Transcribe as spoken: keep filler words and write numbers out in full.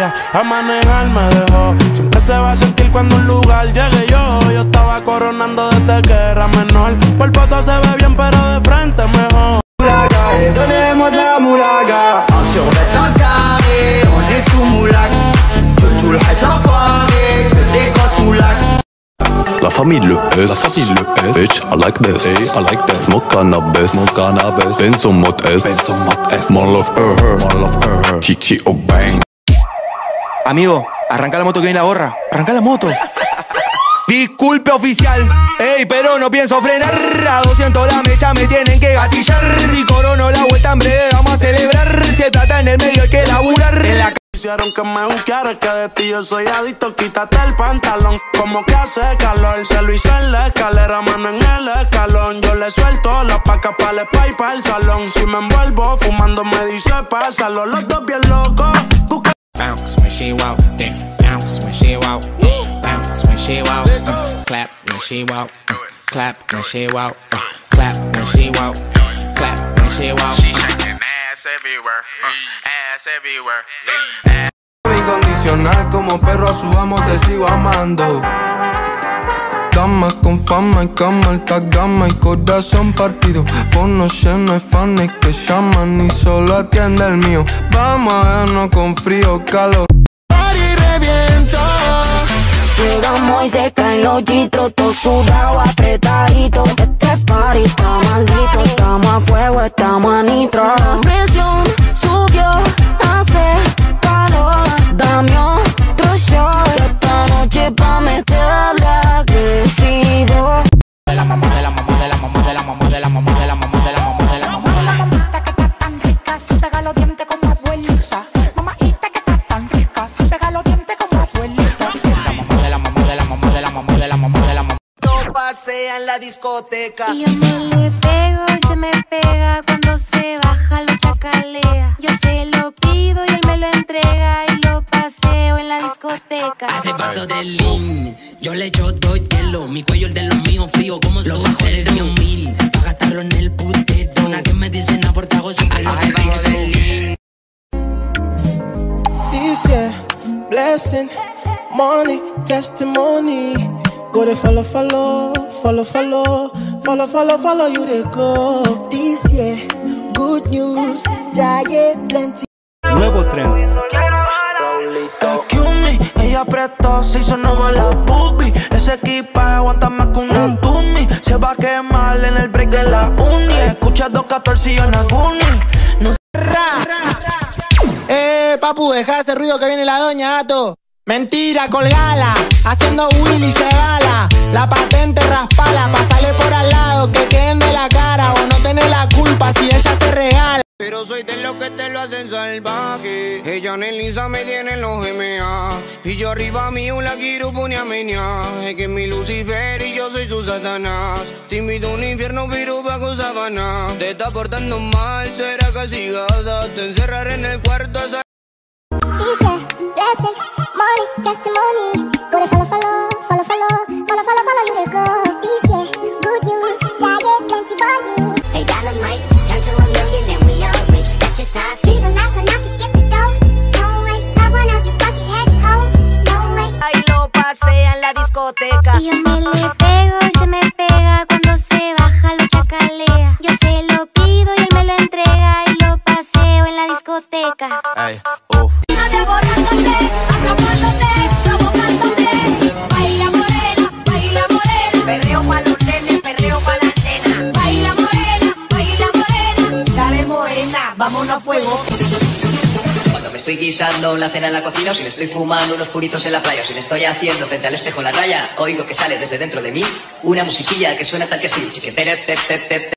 hasta a manejar me dejó. Siempre se va a sentir cuando un lugar llegue yo. Yo estaba coronando desde que era menor. Por foto se ve bien pero de frente mejor. Donnez-moi de la moulaga. Sur le temps carré, on est sous moulax. Tout le reste enfoiré, que des grosses moulax. La famille le S, la famille le S, bitch, I like this, hey, I like this. Smoke cannabis, smoke cannabis. Benzo mod S, Benzo mod S. More love her, her, more love her, her. Chichi o bang. Amigo, arranca la moto que viene la gorra. Arranca la moto. Disculpe oficial, ey, pero no pienso frenar. A doscientos la mecha me tienen que gatillar. Si corono la vuelta en breve vamos a celebrar. Si el plata en el medio hay que laburar. En la Hicieron que me buscara, que de ti yo soy adicto. Quítate el pantalón, como que hace calor. Se lo hice en la escalera, mano en el escalón. Yo le suelto la paca para el spa y para el salón. Si me envuelvo fumando me dice pásalo. Los dos bien locos, busca. Bounce when she walk, then bounce when she walk, bounce when she walk, uh, clap when she walk, uh, clap when she walk, uh, clap when she walk, clap when she walk. She shaking ass everywhere, uh, ass everywhere. Ass. Incondicional como perro a su amo te sigo amando. Dama con fama y cama, alta gama y corazón partido. Fono lleno de fans que llaman y solo atiende el mío. Vamos a vernos con frío, calor. Party revienta. Llegamos y se caen los gitros, todo sudado, apretadito. Este party está maldito, estamos a fuego, estamos a nitro. La presión subió, hace calor. Dame otro shot, esta noche pa' meterla agresivo. De la mamá, de la mamá, de la mamá, de la mamá, de la mamá, de la mamá, de la mamá, de la mamá, de la mamá. Que está tan rica, si pega los dientes como abuelita. Mamita que está tan rica, si pega los dientes como abuelita. De la mamá, de la mamá, de la mamá, de la mamá, de la mamá, de la mamá. No pasea en la discoteca. Y yo me le pego, él se me pega. Cuando se baja lo chacalea. Yo se lo pido y él me lo entrega. Y lo paseo en la discoteca. Hace paso del lean, yo le echo todo hielo. Mi cuello el de los míos frío como los bajones de un mil. Pa' gastarlo en el putero. Una que me dice nada porque hago siempre lo que pago del lean. This year, blessing, money, testimony. Go to follow, follow, follow, follow, follow, follow, follow you they go. This year, good news, ya yeah, plenty. Nuevo trend. Excuse me, ella apretó, se hizo nuevo la boobie. Ese equipaje aguanta más que una Tumi. Se va a quemar en el break de la uni. Escucha dos catorce y yo en la Guni. No Eh, papu, deja ese ruido que viene la doña, gato. Mentira, colgala, haciendo Willy, llegala. La patente raspala, pasale por al lado, que queden de la cara o no tenés la culpa si ella se regala. Pero soy de los que te lo hacen salvaje. Ella en Lisa me tiene en los M A. Y yo arriba mío la quiero poner a menear. Es que es mi Lucifer y yo soy su Satanás. Te invito a un infierno pero bajo sabana. Te está portando mal, será castigada. Te encerraré en el cuarto a Dice, blessing, money, testimony. Go to follow, follow, follow, follow, follow, follow, follow you they go. Dice, good news, ya yeah, plenty money. Hey, dynamite, turn to a million, then we all rich. That's just how I feel. Season last one not to get the dough. No way, not one of you bucket-headed hoes. No way. Ahí lo pasea en la discoteca. Y yo me le pego, él se me pega. Cuando se baja lo chacalea. Yo se lo pido y él me lo entrega. Y lo paseo en la discoteca. Ay, oh. Devorándote, atrapándote, provocándote. Baila morena, baila morena. Perreo pa' los nenes, perreo pa' las nenas. Baila morena, baila morena. Dale morena, vámonos a fuego. Cuando me estoy guisando la cena en la cocina, o si me estoy fumando unos puritos en la playa, o si me estoy haciendo frente al espejo la raya, oigo que sale desde dentro de mí una musiquilla que suena tal que sí. Chiquetere, pe, pe, pe, pe.